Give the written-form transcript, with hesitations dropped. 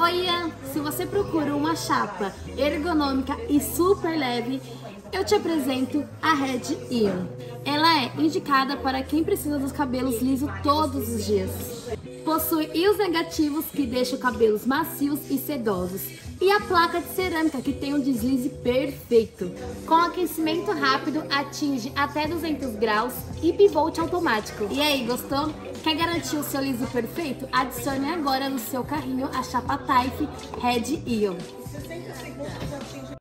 Oi, Ian! Se você procura uma chapa ergonômica e super leve, eu te apresento a Red Ion. Ela é indicada para quem precisa dos cabelos lisos todos os dias. Possui íons negativos que deixam cabelos macios e sedosos. E a placa de cerâmica que tem um deslize perfeito. Com aquecimento rápido, atinge até 200 graus e bivolt automático. E aí, gostou? Quer garantir o seu liso perfeito? Adicione agora no seu carrinho a chapa Taif Red Ion.